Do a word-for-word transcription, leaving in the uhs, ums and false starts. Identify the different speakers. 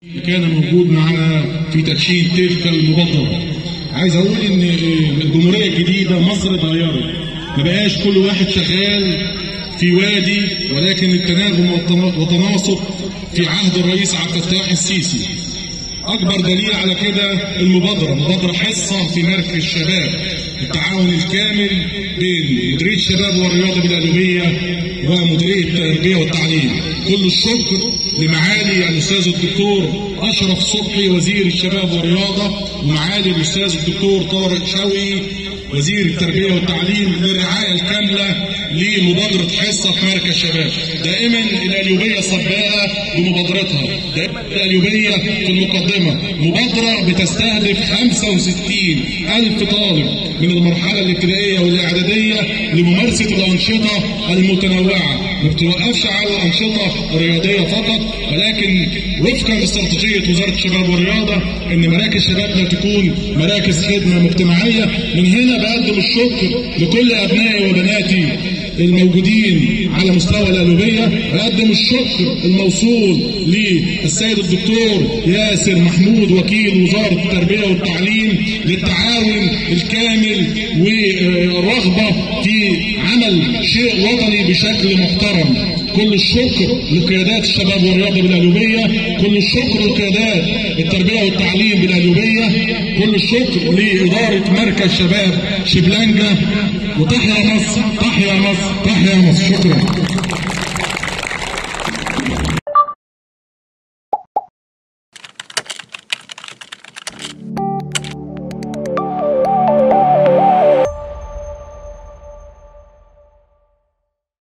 Speaker 1: كان موجود معنا في تدشين تلك المبادرة. عايز اقول ان الجمهورية الجديدة مصر اتغيرت، ما بقاش كل واحد شغال في وادي، ولكن التناغم والتناسق في عهد الرئيس عبد الفتاح السيسي. اكبر دليل على كده المبادرة، مبادرة حصة في مركز الشباب، التعاون الكامل بين مديرية الشباب والرياضة بالقليوبية ومديرية التربية والتعليم. كل الشكر لمعالي الاستاذ الدكتور اشرف صبحي وزير الشباب والرياضة، ومعالي الاستاذ الدكتور طارق شوقي وزير التربية والتعليم للرعاية الكاملة لمبادرة حصة في مركز الشباب. دائما القليوبية سباقة بمبادرتها، دائما القليوبية في المقدمة. مبادرة بتستهدف خمسة وستين ألف طالب من المرحلة الابتدائية والإعدادية لممارسة الأنشطة المتنوعة، ما بتوقفش على الأنشطة الرياضية فقط، ولكن وفقا لاستراتيجية وزارة الشباب والرياضة إن مراكز شبابنا تكون مراكز خدمة مجتمعية. من هنا بقدم الشكر لكل أبنائي وبناتي الموجودين على مستوى القليوبية، بقدم الشكر الموصول للسيد الدكتور ياسر محمود وكيل وزارة التربية والتعليم للتعاون الكامل والرغبة في عمل شيء وطني بشكل محترم. كل الشكر لقيادات الشباب والرياضة بالقليوبية، كل الشكر لقيادات التربية والتعليم بالقليوبية، كل الشكر لإدارة مركز شباب شبلنجة. وتحيا مصر، تحيا مصر، تحيا مصر. شكرا.